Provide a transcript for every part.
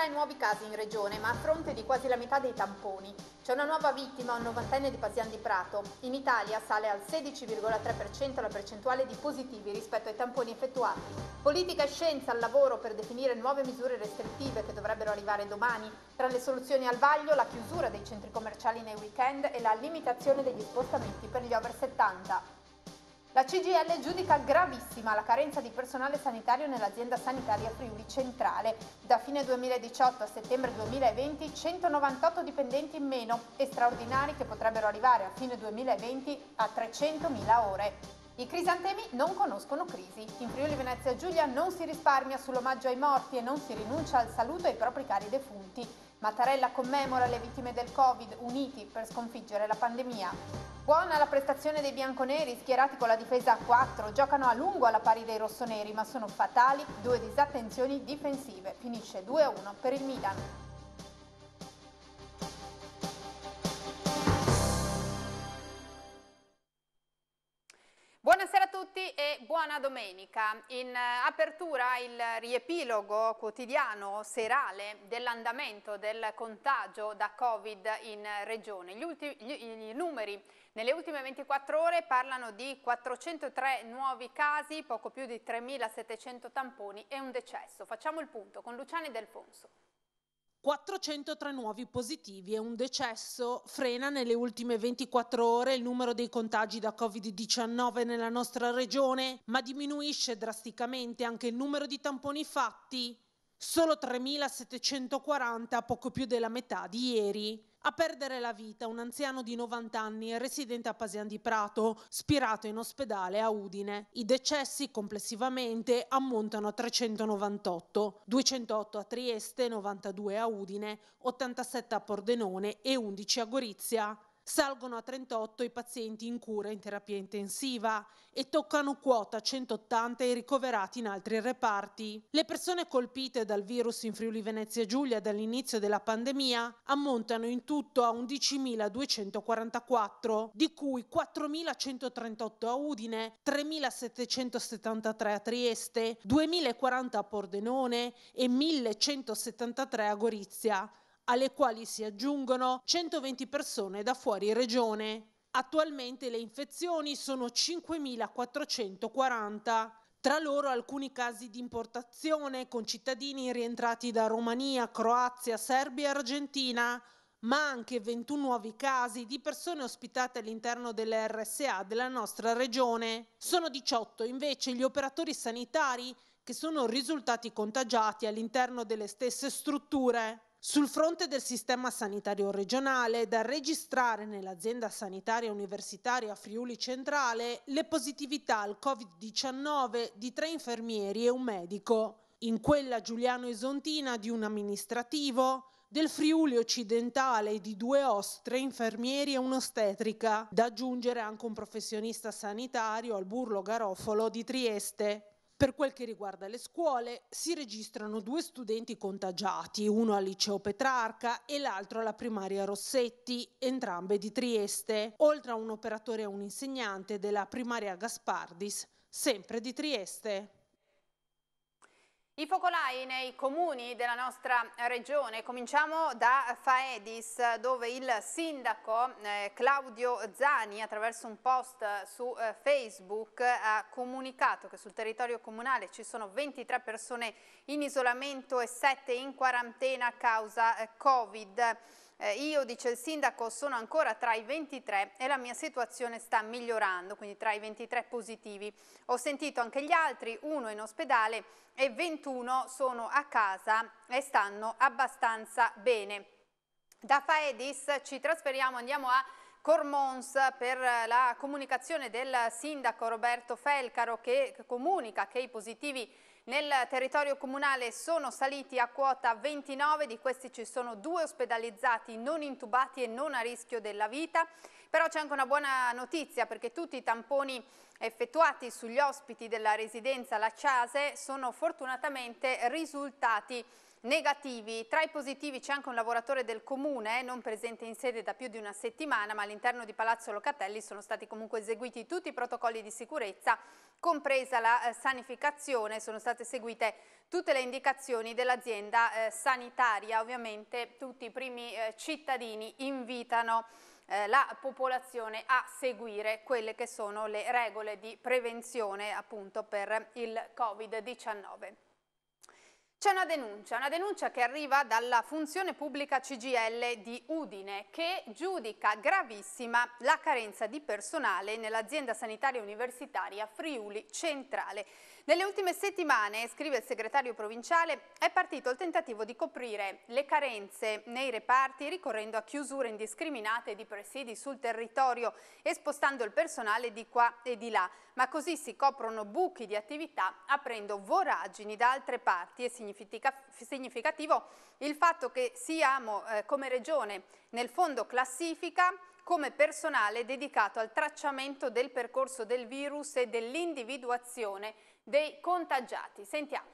103 nuovi casi in regione, ma a fronte di quasi la metà dei tamponi. C'è una nuova vittima, un 90enne di Pasian di Prato. In Italia sale al 16,3% la percentuale di positivi rispetto ai tamponi effettuati. Politica e scienza al lavoro per definire nuove misure restrittive che dovrebbero arrivare domani. Tra le soluzioni al vaglio, la chiusura dei centri commerciali nei weekend e la limitazione degli spostamenti per gli over 70. La CGIL giudica gravissima la carenza di personale sanitario nell'azienda sanitaria Friuli Centrale. Da fine 2018 a settembre 2020 198 dipendenti in meno e straordinari che potrebbero arrivare a fine 2020 a 300.000 ore. I crisantemi non conoscono crisi. In Friuli Venezia Giulia non si risparmia sull'omaggio ai morti e non si rinuncia al saluto ai propri cari defunti. Mattarella commemora le vittime del Covid, uniti per sconfiggere la pandemia. Buona la prestazione dei bianconeri, schierati con la difesa a 4, giocano a lungo alla pari dei rossoneri, ma sono fatali due disattenzioni difensive. Finisce 2-1 per il Milan. Buonasera a tutti e buona domenica. In apertura il riepilogo quotidiano serale dell'andamento del contagio da Covid in regione. I numeri nelle ultime 24 ore parlano di 403 nuovi casi, poco più di 3.700 tamponi e un decesso. Facciamo il punto con Luciani Delfonso. 403 nuovi positivi e un decesso. Frena nelle ultime 24 ore il numero dei contagi da Covid-19 nella nostra regione, ma diminuisce drasticamente anche il numero di tamponi fatti. Solo 3.740, poco più della metà di ieri. A perdere la vita un anziano di 90 anni residente a Pasian di Prato, spirato in ospedale a Udine. I decessi complessivamente ammontano a 398, 208 a Trieste, 92 a Udine, 87 a Pordenone e 11 a Gorizia. Salgono a 38 i pazienti in cura in terapia intensiva e toccano quota 180 i ricoverati in altri reparti. Le persone colpite dal virus in Friuli Venezia Giulia dall'inizio della pandemia ammontano in tutto a 11.244, di cui 4.138 a Udine, 3.773 a Trieste, 2.040 a Pordenone e 1.173 a Gorizia, alle quali si aggiungono 120 persone da fuori regione. Attualmente le infezioni sono 5.440. Tra loro alcuni casi di importazione con cittadini rientrati da Romania, Croazia, Serbia e Argentina, ma anche 21 nuovi casi di persone ospitate all'interno delle RSA della nostra regione. Sono 18 invece gli operatori sanitari che sono risultati contagiati all'interno delle stesse strutture. Sul fronte del sistema sanitario regionale, da registrare nell'azienda sanitaria universitaria Friuli Centrale le positività al Covid-19 di 3 infermieri e un medico. In quella Giuliano Isontina di un amministrativo, del Friuli Occidentale di 2 OSS, 3 infermieri e un'ostetrica. Da aggiungere anche un professionista sanitario al Burlo Garofalo di Trieste. Per quel che riguarda le scuole, si registrano 2 studenti contagiati, uno al liceo Petrarca e l'altro alla primaria Rossetti, entrambe di Trieste, oltre a un operatore e un insegnante della primaria Gaspardis, sempre di Trieste. I focolai nei comuni della nostra regione, cominciamo da Faedis, dove il sindaco Claudio Zani attraverso un post su Facebook ha comunicato che sul territorio comunale ci sono 23 persone in isolamento e 7 in quarantena a causa Covid. Io, dice il sindaco, sono ancora tra i 23 e la mia situazione sta migliorando, quindi tra i 23 positivi. Ho sentito anche gli altri, 1 in ospedale e 21 sono a casa e stanno abbastanza bene. Da Faedis ci trasferiamo, andiamo a Cormons per la comunicazione del sindaco Roberto Felcaro, che comunica che i positivi nel territorio comunale sono saliti a quota 29, di questi ci sono 2 ospedalizzati non intubati e non a rischio della vita. Però c'è anche una buona notizia, perché tutti i tamponi effettuati sugli ospiti della residenza La Ciase sono fortunatamente risultati negativi. Tra i positivi c'è anche un lavoratore del comune non presente in sede da più di una settimana, ma all'interno di Palazzo Locatelli sono stati comunque eseguiti tutti i protocolli di sicurezza, compresa la sanificazione, sono state seguite tutte le indicazioni dell'azienda sanitaria. Ovviamente tutti i primi cittadini invitano la popolazione a seguire quelle che sono le regole di prevenzione appunto per il Covid-19. C'è una denuncia che arriva dalla funzione pubblica CGIL di Udine che giudica gravissima la carenza di personale nell'azienda sanitaria universitaria Friuli Centrale. Nelle ultime settimane, scrive il segretario provinciale, è partito il tentativo di coprire le carenze nei reparti ricorrendo a chiusure indiscriminate di presidi sul territorio e spostando il personale di qua e di là, ma così si coprono buchi di attività aprendo voragini da altre parti. È significativo il fatto che siamo come regione nel fondo classifica come personale dedicato al tracciamento del percorso del virus e dell'individuazione dei contagiati. Sentiamo.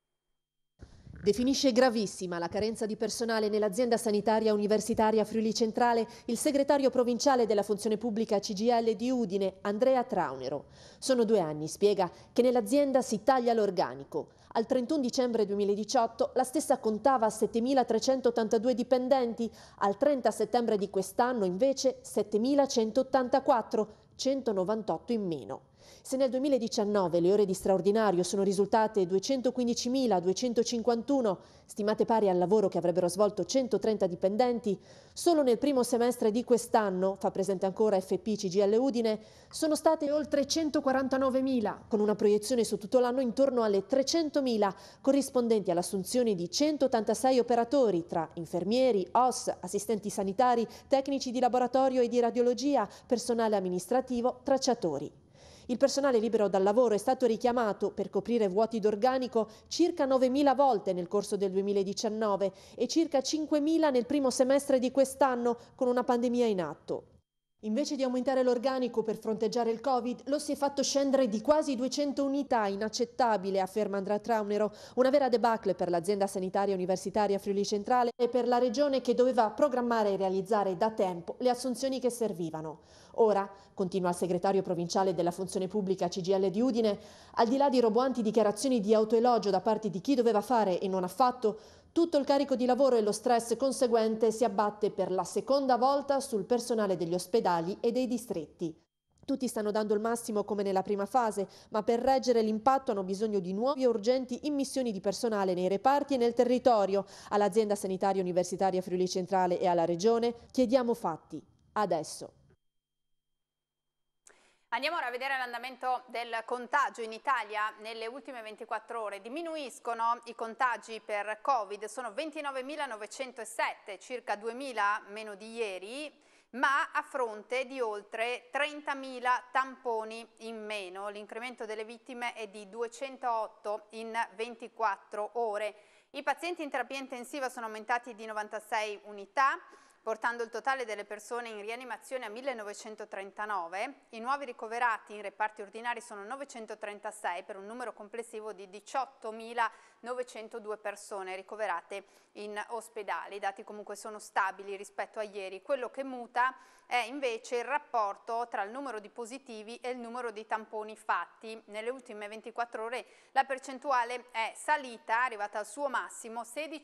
Definisce gravissima la carenza di personale nell'azienda sanitaria universitaria Friuli Centrale il segretario provinciale della funzione pubblica CGIL di Udine, Andrea Traunero. Sono 2 anni, spiega, che nell'azienda si taglia l'organico. Al 31 dicembre 2018 la stessa contava 7.382 dipendenti, al 30 settembre di quest'anno invece 7.184, 198 in meno. Se nel 2019 le ore di straordinario sono risultate 215.251, stimate pari al lavoro che avrebbero svolto 130 dipendenti, solo nel primo semestre di quest'anno, fa presente ancora FP CGIL Udine, sono state oltre 149.000, con una proiezione su tutto l'anno intorno alle 300.000, corrispondenti all'assunzione di 186 operatori tra infermieri, OS, assistenti sanitari, tecnici di laboratorio e di radiologia, personale amministrativo, tracciatori. Il personale libero dal lavoro è stato richiamato per coprire vuoti d'organico circa 9.000 volte nel corso del 2019 e circa 5.000 nel primo semestre di quest'anno con una pandemia in atto. Invece di aumentare l'organico per fronteggiare il Covid, lo si è fatto scendere di quasi 200 unità, inaccettabile, afferma Andrea Traunero, una vera debacle per l'azienda sanitaria universitaria Friuli Centrale e per la regione che doveva programmare e realizzare da tempo le assunzioni che servivano. Ora, continua il segretario provinciale della funzione pubblica CGIL di Udine, al di là di roboanti dichiarazioni di autoelogio da parte di chi doveva fare e non ha fatto, tutto il carico di lavoro e lo stress conseguente si abbatte per la seconda volta sul personale degli ospedali e dei distretti. Tutti stanno dando il massimo come nella prima fase, ma per reggere l'impatto hanno bisogno di nuove e urgenti immissioni di personale nei reparti e nel territorio. All'azienda sanitaria universitaria Friuli Centrale e alla Regione chiediamo fatti, adesso. Andiamo ora a vedere l'andamento del contagio in Italia. Nelle ultime 24 ore diminuiscono i contagi per Covid, sono 29.907, circa 2.000 meno di ieri, ma a fronte di oltre 30.000 tamponi in meno. L'incremento delle vittime è di 208 in 24 ore. I pazienti in terapia intensiva sono aumentati di 96 unità, portando il totale delle persone in rianimazione a 1939. I nuovi ricoverati in reparti ordinari sono 936 per un numero complessivo di 18.902 persone ricoverate in ospedali. I dati comunque sono stabili rispetto a ieri. Quello che muta è invece il rapporto tra il numero di positivi e il numero di tamponi fatti. Nelle ultime 24 ore la percentuale è salita, arrivata al suo massimo,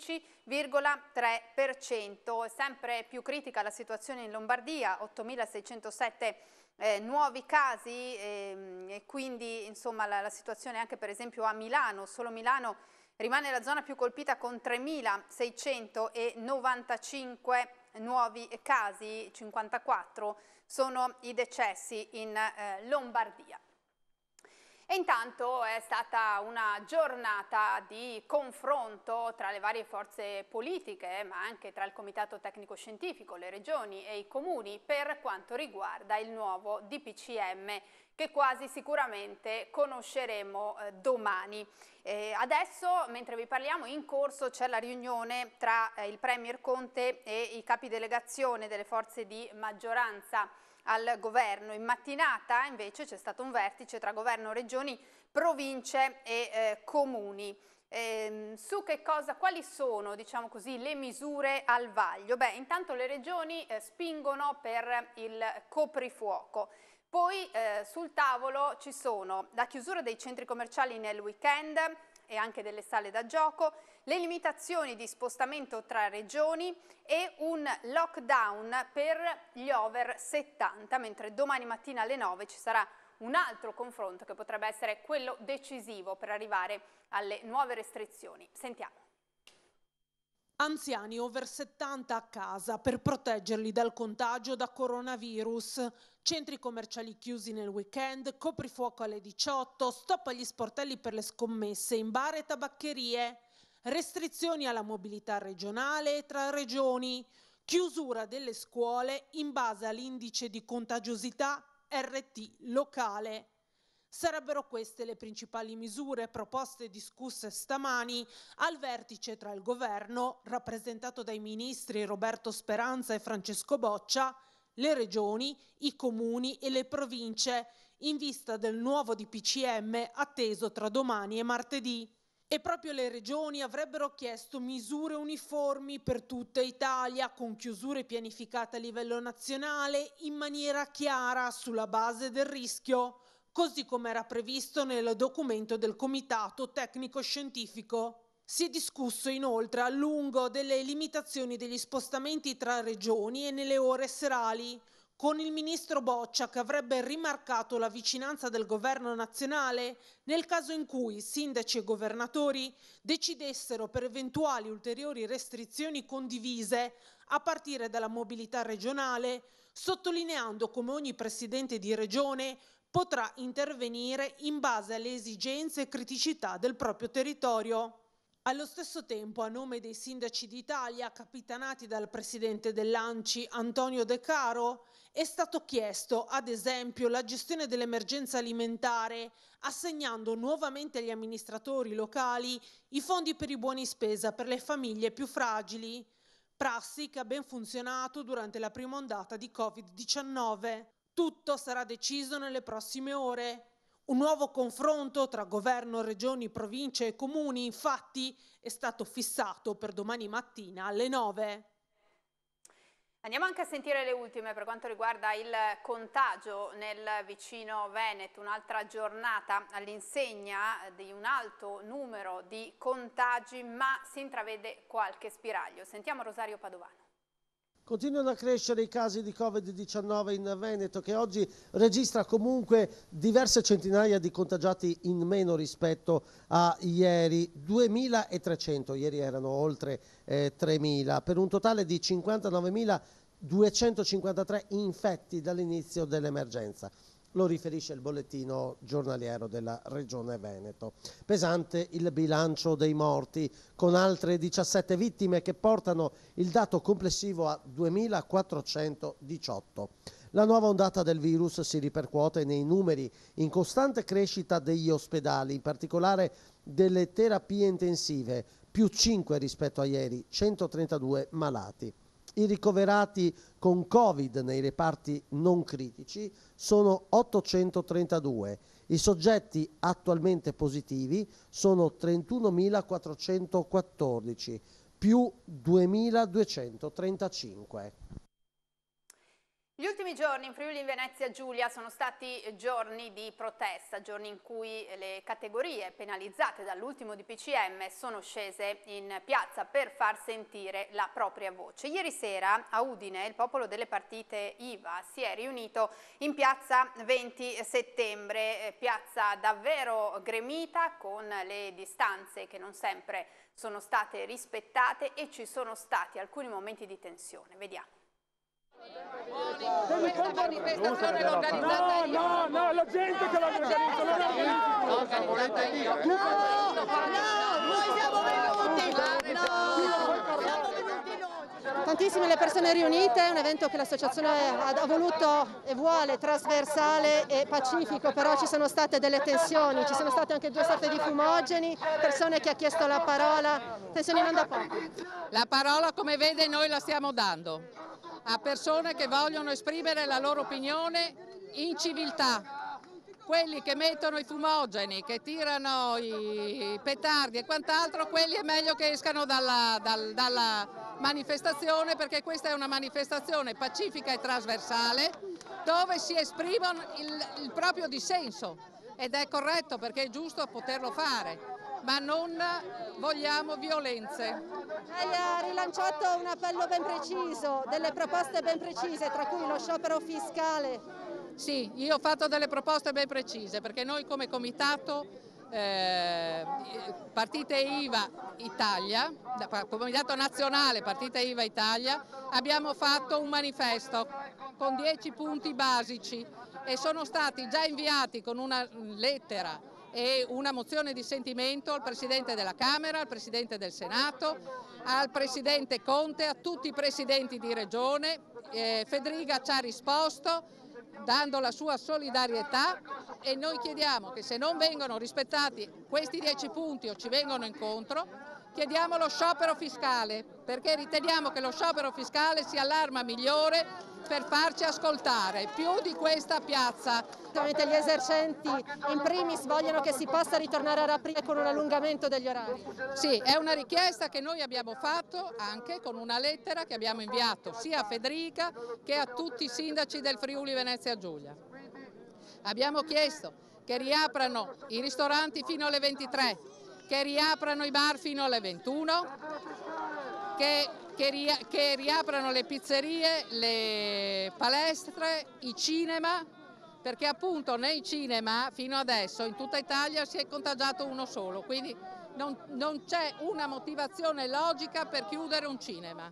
16,3%. È sempre più critica la situazione in Lombardia, 8.607 nuovi casi e quindi insomma la situazione anche per esempio a Milano. Solo Milano rimane la zona più colpita con 3.695 nuovi casi, 54 sono i decessi in Lombardia. E intanto è stata una giornata di confronto tra le varie forze politiche, ma anche tra il Comitato Tecnico Scientifico, le regioni e i comuni per quanto riguarda il nuovo DPCM che quasi sicuramente conosceremo domani. Adesso, mentre vi parliamo, in corso c'è la riunione tra il Premier Conte e i capi delegazione delle forze di maggioranza al governo. In mattinata invece c'è stato un vertice tra governo, regioni, province e comuni. Su che cosa, quali sono, diciamo così, le misure al vaglio? Beh, intanto le regioni spingono per il coprifuoco. Poi sul tavolo ci sono la chiusura dei centri commerciali nel weekend e anche delle sale da gioco, le limitazioni di spostamento tra regioni e un lockdown per gli over 70, mentre domani mattina alle 9 ci sarà un altro confronto che potrebbe essere quello decisivo per arrivare alle nuove restrizioni. Sentiamo. Anziani over 70 a casa per proteggerli dal contagio da coronavirus. Centri commerciali chiusi nel weekend, coprifuoco alle 18, stop agli sportelli per le scommesse in bar e tabaccherie, restrizioni alla mobilità regionale e tra regioni, chiusura delle scuole in base all'indice di contagiosità RT locale. Sarebbero queste le principali misure proposte e discusse stamani al vertice tra il governo, rappresentato dai ministri Roberto Speranza e Francesco Boccia, le regioni, i comuni e le province, in vista del nuovo DPCM atteso tra domani e martedì. E proprio le regioni avrebbero chiesto misure uniformi per tutta Italia, con chiusure pianificate a livello nazionale in maniera chiara sulla base del rischio, così come era previsto nel documento del Comitato Tecnico Scientifico. Si è discusso inoltre a lungo delle limitazioni degli spostamenti tra regioni e nelle ore serali, con il ministro Boccia che avrebbe rimarcato la vicinanza del governo nazionale nel caso in cui sindaci e governatori decidessero per eventuali ulteriori restrizioni condivise a partire dalla mobilità regionale, sottolineando come ogni presidente di regione potrà intervenire in base alle esigenze e criticità del proprio territorio. Allo stesso tempo, a nome dei sindaci d'Italia, capitanati dal presidente dell'ANCI Antonio De Caro, è stato chiesto, ad esempio, la gestione dell'emergenza alimentare, assegnando nuovamente agli amministratori locali i fondi per i buoni spesa per le famiglie più fragili, prassi che ha ben funzionato durante la prima ondata di Covid-19. Tutto sarà deciso nelle prossime ore. Un nuovo confronto tra governo, regioni, province e comuni, infatti, è stato fissato per domani mattina alle 9. Andiamo anche a sentire le ultime per quanto riguarda il contagio nel vicino Veneto, un'altra giornata all'insegna di un alto numero di contagi, ma si intravede qualche spiraglio. Sentiamo Rosario Padovano. Continuano a crescere i casi di Covid-19 in Veneto, che oggi registra comunque diverse centinaia di contagiati in meno rispetto a ieri, 2.300, ieri erano oltre 3.000, per un totale di 59.253 infetti dall'inizio dell'emergenza. Lo riferisce il bollettino giornaliero della Regione Veneto. Pesante il bilancio dei morti, con altre 17 vittime che portano il dato complessivo a 2.418. La nuova ondata del virus si ripercuote nei numeri in costante crescita degli ospedali, in particolare delle terapie intensive, più 5 rispetto a ieri, 132 malati. I ricoverati con Covid nei reparti non critici sono 832. I soggetti attualmente positivi sono 31.414, più 2.235. Gli ultimi giorni in Friuli Venezia Giulia sono stati giorni di protesta, giorni in cui le categorie penalizzate dall'ultimo DPCM sono scese in piazza per far sentire la propria voce. Ieri sera a Udine il popolo delle partite IVA si è riunito in piazza 20 settembre, piazza davvero gremita con le distanze che non sempre sono state rispettate e ci sono stati alcuni momenti di tensione. Vediamo. Questa manifestazione l'ho organizzata io. No, la gente che l'ha organizzata io. Noi siamo venuti. Tantissime le persone riunite, un evento che l'associazione ha voluto e vuole trasversale e pacifico, però ci sono state delle tensioni, ci sono state anche 2 sorte di fumogeni, persone che ha chiesto la parola, tensioni non da poco. La parola, come vede, noi la stiamo dando. a persone che vogliono esprimere la loro opinione in civiltà. Quelli che mettono i fumogeni, che tirano i petardi e quant'altro, quelli è meglio che escano dalla manifestazione, perché questa è una manifestazione pacifica e trasversale dove si esprimono il proprio dissenso, ed è corretto perché è giusto poterlo fare, ma non vogliamo violenze. Lei ha rilanciato un appello ben preciso, delle proposte ben precise, tra cui lo sciopero fiscale. Sì, io ho fatto delle proposte ben precise, perché noi come comitato Partite IVA Italia, comitato nazionale Partite IVA Italia, abbiamo fatto un manifesto con 10 punti basici e sono stati già inviati con una lettera e una mozione di sentimento al Presidente della Camera, al Presidente del Senato, al Presidente Conte, a tutti i Presidenti di Regione. Federica ci ha risposto dando la sua solidarietà, e noi chiediamo che se non vengono rispettati questi 10 punti o ci vengono incontro, chiediamo lo sciopero fiscale, perché riteniamo che lo sciopero fiscale sia l'arma migliore per farci ascoltare, più di questa piazza. Gli esercenti in primis vogliono che si possa ritornare a riaprire con un allungamento degli orari. Sì, è una richiesta che noi abbiamo fatto anche con una lettera che abbiamo inviato sia a Federica che a tutti i sindaci del Friuli Venezia Giulia. Abbiamo chiesto che riaprano i ristoranti fino alle 23, che riaprano i bar fino alle 21, che riaprano le pizzerie, le palestre, i cinema, perché appunto nei cinema fino adesso in tutta Italia si è contagiato uno solo, quindi non c'è una motivazione logica per chiudere un cinema.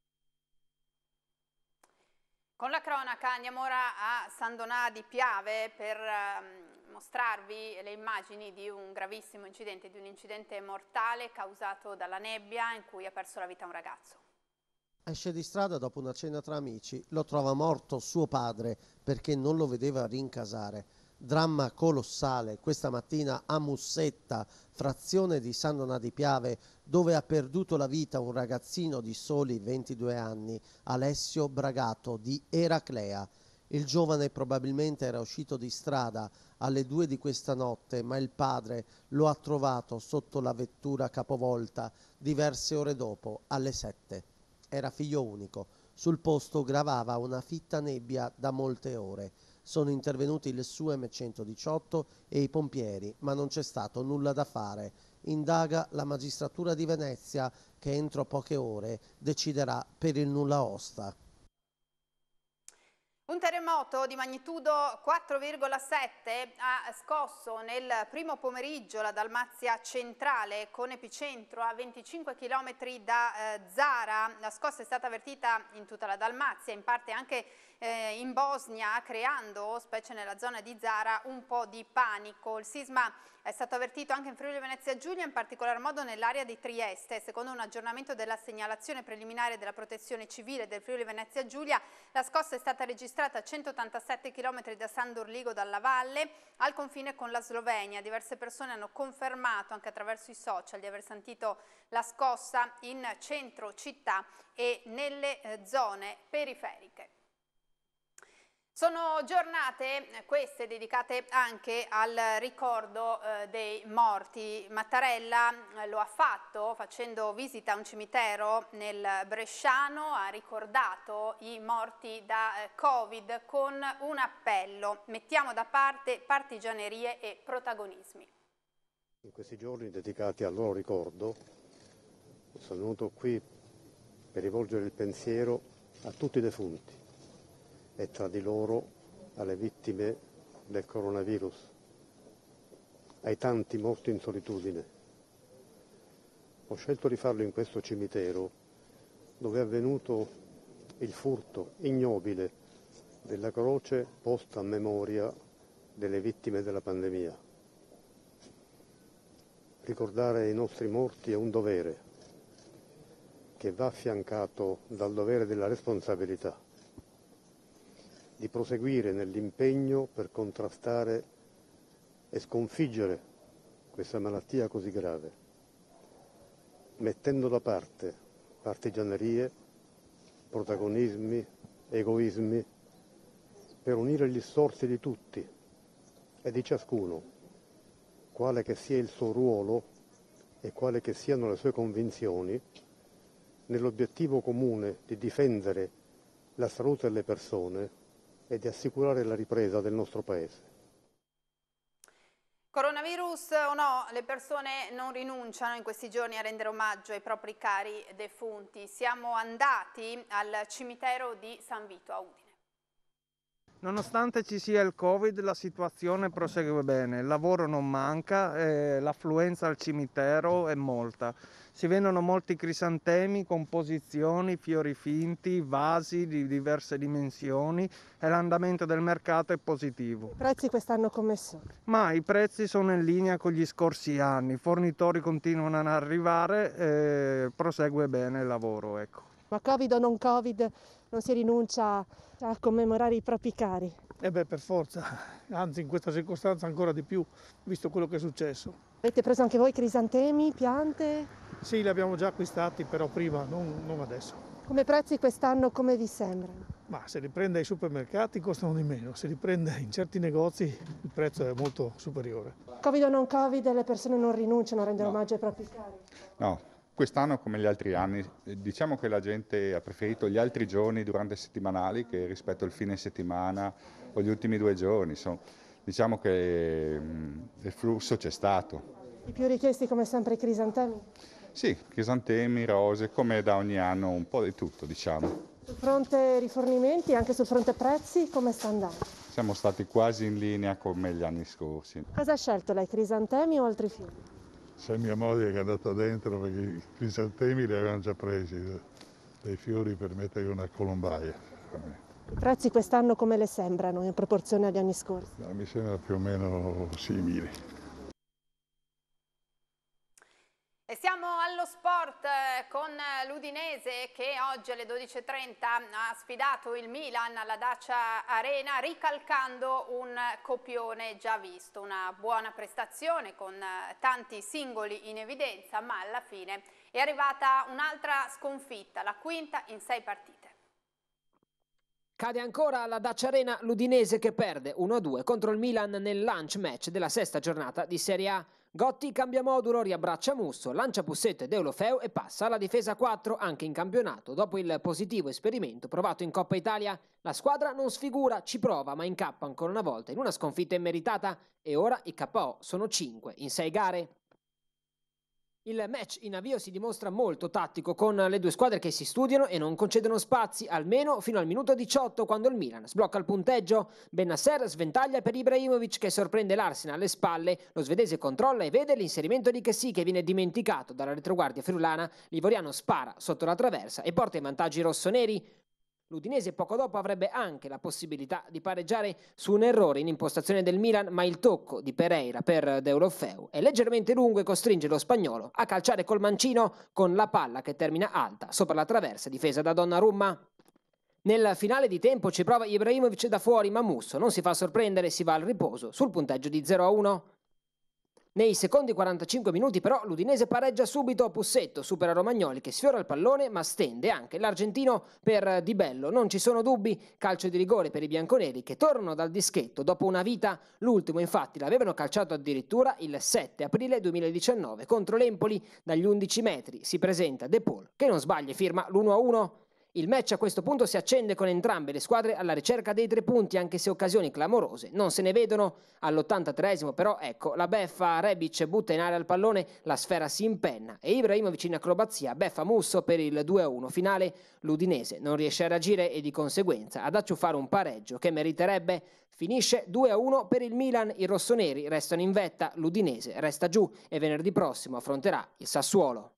Con la cronaca andiamo ora a San Donà di Piave per mostrarvi le immagini di un gravissimo incidente, di un incidente mortale causato dalla nebbia in cui ha perso la vita un ragazzo. Esce di strada dopo una cena tra amici, lo trova morto suo padre perché non lo vedeva rincasare. Dramma colossale questa mattina a Mussetta, frazione di San Donà di Piave, dove ha perduto la vita un ragazzino di soli 22 anni, Alessio Bragato di Eraclea. Il giovane probabilmente era uscito di strada alle 2 di questa notte, ma il padre lo ha trovato sotto la vettura capovolta diverse ore dopo, alle 7. Era figlio unico. Sul posto gravava una fitta nebbia da molte ore. Sono intervenuti il SUEM 118 e i pompieri, ma non c'è stato nulla da fare. Indaga la magistratura di Venezia, che entro poche ore deciderà per il nulla osta. Un terremoto di magnitudo 4,7 ha scosso nel primo pomeriggio la Dalmazia centrale, con epicentro a 25 km da Zara. La scossa è stata avvertita in tutta la Dalmazia, in parte anche in Bosnia, creando, specie nella zona di Zara, un po' di panico. Il sisma è stato avvertito anche in Friuli Venezia Giulia, in particolar modo nell'area di Trieste. Secondo un aggiornamento della segnalazione preliminare della Protezione Civile del Friuli Venezia Giulia, la scossa è stata registrata a 187 km da San Dorligo dalla Valle, al confine con la Slovenia. Diverse persone hanno confermato anche attraverso i social di aver sentito la scossa in centro città e nelle zone periferiche. Sono giornate queste dedicate anche al ricordo dei morti. Mattarella lo ha fatto facendo visita a un cimitero nel Bresciano, ha ricordato i morti da Covid con un appello: mettiamo da parte partigianerie e protagonismi. In questi giorni dedicati al loro ricordo sono venuto qui per rivolgere il pensiero a tutti i defunti e tra di loro alle vittime del coronavirus, ai tanti morti in solitudine. Ho scelto di farlo in questo cimitero dove è avvenuto il furto ignobile della croce posta a memoria delle vittime della pandemia. Ricordare i nostri morti è un dovere che va affiancato dal dovere della responsabilità di proseguire nell'impegno per contrastare e sconfiggere questa malattia così grave, mettendo da parte partigianerie, protagonismi egoismi, per unire gli sforzi di tutti e di ciascuno, quale che sia il suo ruolo e quale che siano le sue convinzioni, nell'obiettivo comune di difendere la salute delle persone e di assicurare la ripresa del nostro Paese. Coronavirus o no, le persone non rinunciano in questi giorni a rendere omaggio ai propri cari defunti. Siamo andati al cimitero di San Vito a Udine. Nonostante ci sia il Covid, la situazione prosegue bene, il lavoro non manca, l'affluenza al cimitero è molta. Si vendono molti crisantemi, composizioni, fiori finti, vasi di diverse dimensioni e l'andamento del mercato è positivo. I prezzi quest'anno come sono? Ma i prezzi sono in linea con gli scorsi anni, i fornitori continuano ad arrivare, prosegue bene il lavoro, ecco. Ma Covid o non Covid, non si rinuncia a commemorare i propri cari? Per forza, anzi in questa circostanza ancora di più, visto quello che è successo. Avete preso anche voi crisantemi, piante? Sì, li abbiamo già acquistati, però prima, non adesso. Come prezzi quest'anno, come vi sembrano? Ma se li prende ai supermercati costano di meno, se li prende in certi negozi il prezzo è molto superiore. Covid o non Covid, le persone non rinunciano a rendere omaggio ai propri cari? No, quest'anno come gli altri anni, diciamo che la gente ha preferito gli altri giorni durante settimanali che rispetto al fine settimana o gli ultimi 2 giorni. Diciamo che il flusso c'è stato. I più richiesti come sempre i crisantemi? Sì, crisantemi, rose, come da ogni anno, un po' di tutto, diciamo. Sul fronte rifornimenti, anche sul fronte prezzi, come sta andando? Siamo stati quasi in linea come gli anni scorsi. Cosa ha scelto lei, crisantemi o altri fiori? C'è mia moglie che è andata dentro perché i crisantemi li avevano già presi, dei fiori per mettere una colombaia. I prezzi quest'anno come le sembrano in proporzione agli anni scorsi? Mi sembra più o meno simili. E siamo allo sport con l'Udinese che oggi alle 12:30 ha sfidato il Milan alla Dacia Arena ricalcando un copione già visto. Una buona prestazione con tanti singoli in evidenza, ma alla fine è arrivata un'altra sconfitta, la quinta in 6 partite. Cade ancora alla Dacia Arena l'Udinese che perde 1-2 contro il Milan nel lunch match della 6ª giornata di Serie A. Gotti cambia modulo, riabbraccia Musso, lancia Pussetto e Deulofeu e passa alla difesa 4 anche in campionato. Dopo il positivo esperimento provato in Coppa Italia, la squadra non sfigura, ci prova ma incappa ancora una volta in una sconfitta immeritata e ora i KO sono 5 in 6 gare. Il match in avvio si dimostra molto tattico con le 2 squadre che si studiano e non concedono spazi almeno fino al minuto 18 quando il Milan sblocca il punteggio. Bennacer sventaglia per Ibrahimovic che sorprende l'Arsenal alle spalle, lo svedese controlla e vede l'inserimento di Kessie che viene dimenticato dalla retroguardia friulana, l'ivoriano spara sotto la traversa e porta i vantaggi rossoneri. L'Udinese poco dopo avrebbe anche la possibilità di pareggiare su un errore in impostazione del Milan, ma il tocco di Pereira per Deulofeu è leggermente lungo e costringe lo spagnolo a calciare col mancino con la palla che termina alta sopra la traversa difesa da Donnarumma. Nel finale di tempo ci prova Ibrahimovic da fuori, ma Musso non si fa sorprendere e si va al riposo sul punteggio di 0-1. Nei secondi 45 minuti però l'Udinese pareggia subito, Pussetto supera Romagnoli che sfiora il pallone ma stende anche l'argentino per Di Bello, non ci sono dubbi, calcio di rigore per i bianconeri che tornano dal dischetto dopo una vita, l'ultimo infatti l'avevano calciato addirittura il 7 aprile 2019 contro l'Empoli, dagli 11 metri si presenta De Paul che non sbaglia e firma l'1-1. Il match a questo punto si accende con entrambe le squadre alla ricerca dei 3 punti anche se occasioni clamorose non se ne vedono. All'83esimo però ecco la beffa, Rebic butta in aria il pallone, la sfera si impenna e Ibrahimovic in acrobazia beffa Musso per il 2-1 finale. L'Udinese non riesce a reagire e di conseguenza ad acciuffare un pareggio che meriterebbe. Finisce 2-1 per il Milan, i rossoneri restano in vetta, l'Udinese resta giù e venerdì prossimo affronterà il Sassuolo.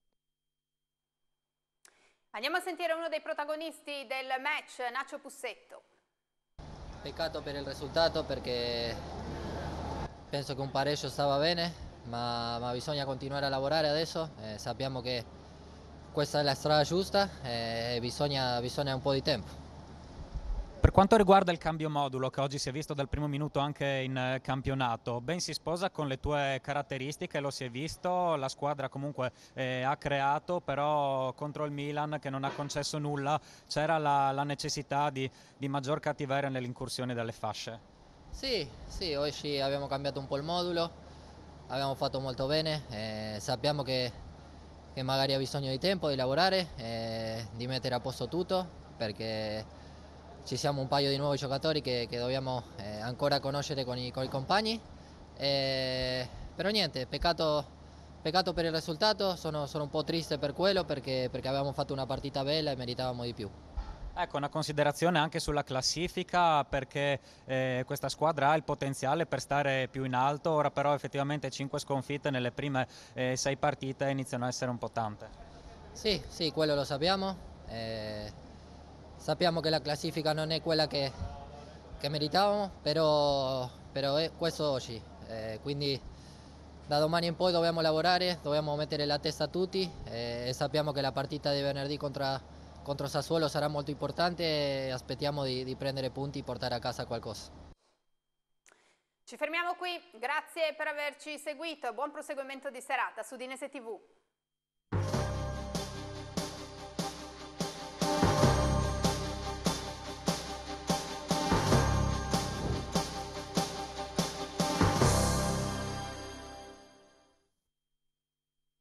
Andiamo a sentire uno dei protagonisti del match, Nacho Pussetto. Peccato per il risultato perché penso che un pareggio stava bene, ma bisogna continuare a lavorare adesso. Sappiamo che questa è la strada giusta e bisogna un po' di tempo. Per quanto riguarda il cambio modulo, che oggi si è visto dal primo minuto anche in campionato, ben si sposa con le tue caratteristiche, lo si è visto, la squadra comunque ha creato, però contro il Milan che non ha concesso nulla, c'era la necessità di maggior cattiveria nell'incursione dalle fasce. Sì, oggi abbiamo cambiato un po' il modulo, abbiamo fatto molto bene, sappiamo che magari ha bisogno di tempo, di lavorare, di mettere a posto tutto, perché ci siamo un paio di nuovi giocatori che dobbiamo ancora conoscere con i compagni, però niente, peccato per il risultato, sono un po' triste per quello perché avevamo fatto una partita bella e meritavamo di più. Ecco, una considerazione anche sulla classifica, perché questa squadra ha il potenziale per stare più in alto, ora però effettivamente 5 sconfitte nelle prime 6 partite iniziano a essere un po' tante. Sì, quello lo sappiamo, sappiamo che la classifica non è quella che meritavamo, però questo oggi, quindi da domani in poi dobbiamo lavorare, dobbiamo mettere la testa a tutti e sappiamo che la partita di venerdì contro Sassuolo sarà molto importante e aspettiamo di prendere punti e portare a casa qualcosa. Ci fermiamo qui, grazie per averci seguito e buon proseguimento di serata su Udinese TV.